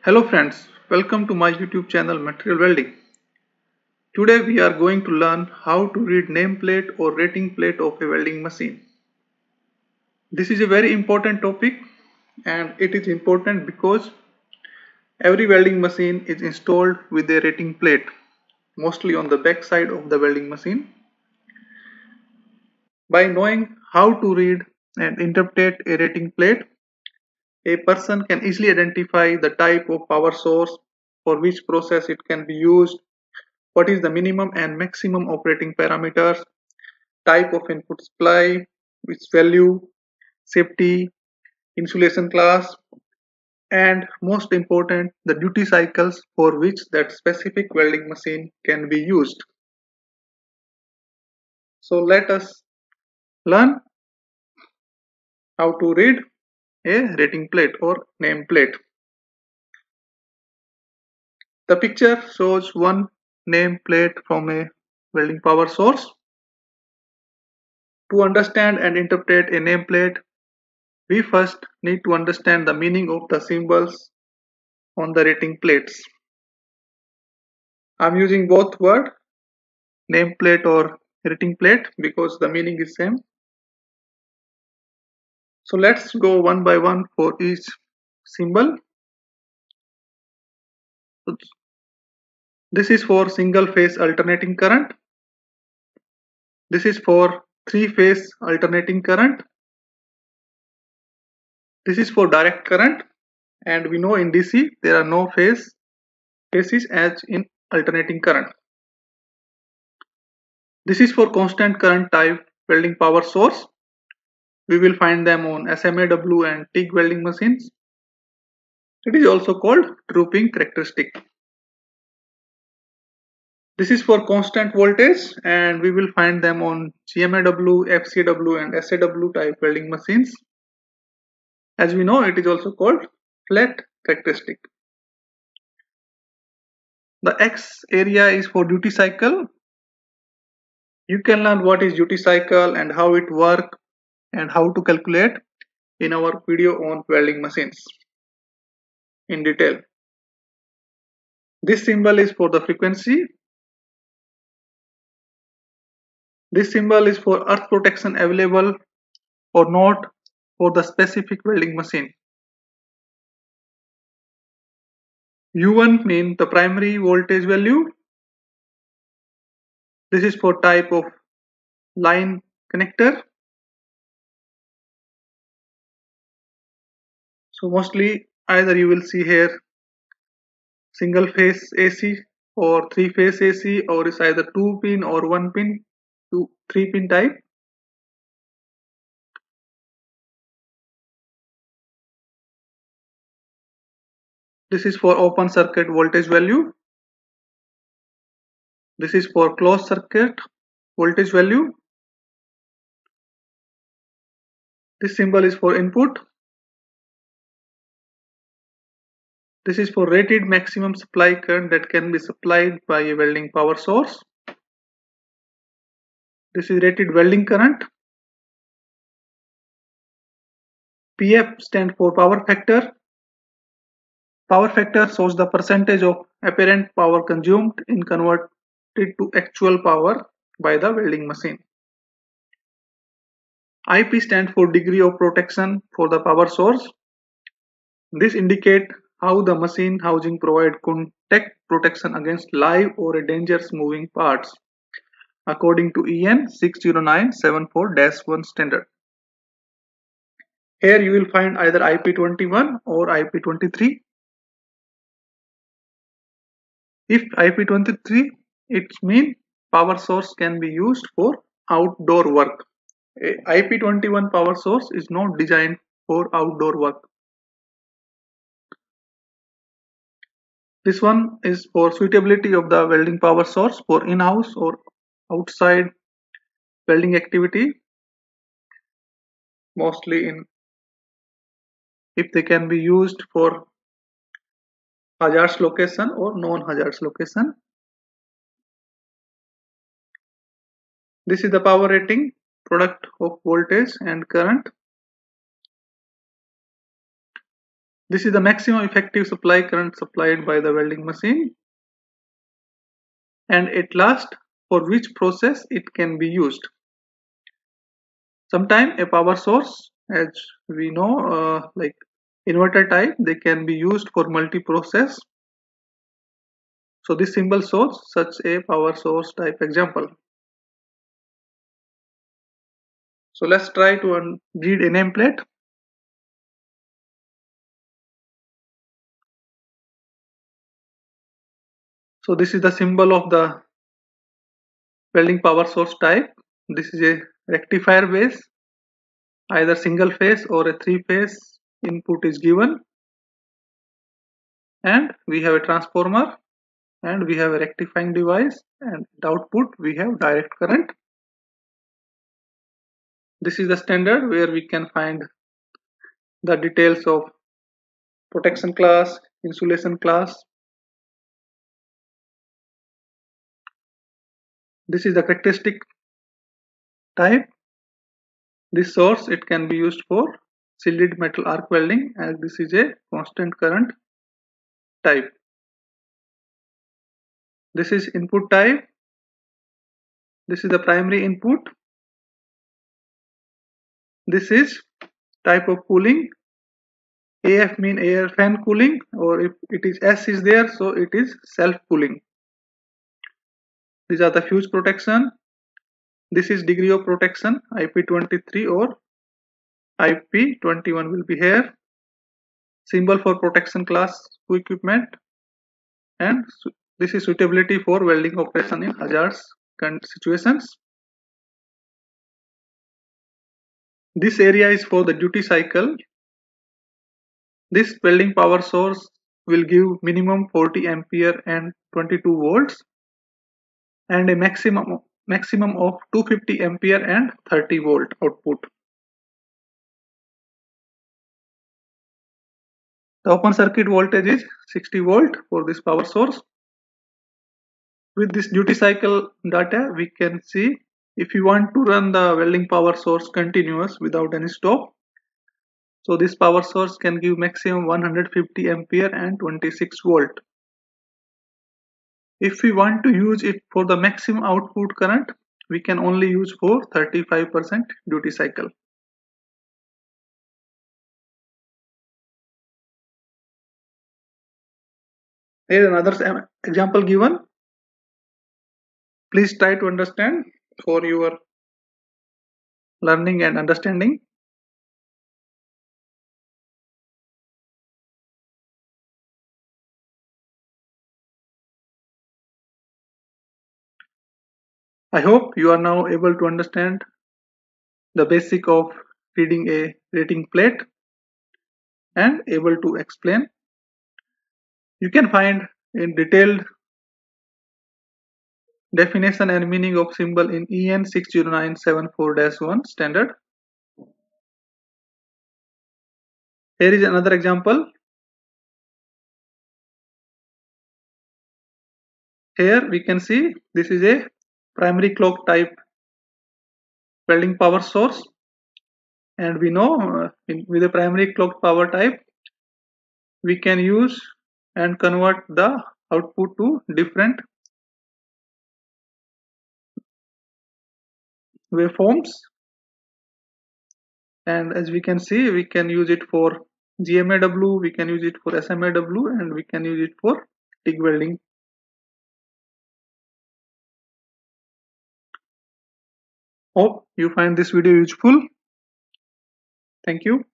Hello friends, welcome to my YouTube channel Material Welding. Today we are going to learn how to read nameplate or rating plate of a welding machine. This is a very important topic and it is important because every welding machine is installed with a rating plate, mostly on the back side of the welding machine. By knowing how to read and interpret a rating plate, a person can easily identify the type of power source for which process it can be used, what is the minimum and maximum operating parameters, type of input supply, its value, safety, insulation class, and most important, the duty cycles for which that specific welding machine can be used. So let us learn how to read a rating plate or name plate. The picture shows one name plate from a welding power source. To understand and interpret a nameplate, we first need to understand the meaning of the symbols on the rating plates. I'm using both word nameplate or rating plate because the meaning is same. So let's go one by one for each symbol. This is for single phase alternating current. This is for three phase alternating current. This is for direct current, and we know in DC there are no phases as in alternating current. This is for constant current type welding power source. We will find them on SMAW and TIG welding machines. It is also called drooping characteristic. This is for constant voltage and we will find them on GMAW, FCW and SAW type welding machines. As we know, it is also called flat characteristic. The X area is for duty cycle. You can learn what is duty cycle and how it works and how to calculate in our video on welding machines in detail. This symbol is for the frequency. This symbol is for earth protection available or not for the specific welding machine. U1 means the primary voltage value. This is for type of line connector. So mostly either you will see here single phase AC or three phase AC, or it's either 2 pin or 1 pin to 3 pin type. This is for open circuit voltage value. This is for closed circuit voltage value. This symbol is for input. This is for rated maximum supply current that can be supplied by a welding power source. This is rated welding current. PF stands for power factor. Power factor shows the percentage of apparent power consumed in converted to actual power by the welding machine. IP stands for degree of protection for the power source. This indicates how the machine housing provides contact protection against live or dangerous moving parts according to EN 60974-1 standard. Here you will find either IP21 or IP23. If IP23, it means power source can be used for outdoor work. A IP21 power source is not designed for outdoor work. This one is for suitability of the welding power source for in-house or outside welding activity, mostly in if they can be used for hazardous location or non-hazardous location. This is the power rating, product of voltage and current. This is the maximum effective supply current supplied by the welding machine, and at last for which process it can be used. Sometimes a power source, as we know, like inverter type, they can be used for multi-process. So this symbol shows such a power source type example. So let's try to read a nameplate. So this is the symbol of the welding power source type. This is a rectifier base, either single phase or a three phase input is given, and we have a transformer, and we have a rectifying device, and at output we have direct current. This is the standard where we can find the details of protection class, insulation class. This is the characteristic type. This source, it can be used for shielded metal arc welding, as this is a constant current type. This is input type. This is the primary input. This is type of cooling. AF mean air fan cooling, or if it is S is there, so it is self cooling. These are the fuse protection. This is degree of protection, IP23 or IP21 will be here. Symbol for protection class 2 equipment, and this is suitability for welding operation in hazardous situations. This area is for the duty cycle. This welding power source will give minimum 40 ampere and 22 volts, and a maximum of 250 ampere and 30 volt output. The open circuit voltage is 60 volt for this power source. With this duty cycle data, we can see if you want to run the welding power source continuous without any stop. So this power source can give maximum 150 ampere and 26 volt. If we want to use it for the maximum output current, we can only use for 35% duty cycle. Here is another example given. Please try to understand for your learning and understanding. I hope you are now able to understand the basic of reading a rating plate and able to explain. You can find in detailed definition and meaning of symbol in EN 60974-1 standard. Here is another example. Here we can see this is a primary clock type welding power source, and we know with a primary clock power type we can use and convert the output to different waveforms, and as we can see we can use it for GMAW, we can use it for SMAW, and we can use it for TIG welding. Hope you find this video useful. Thank you.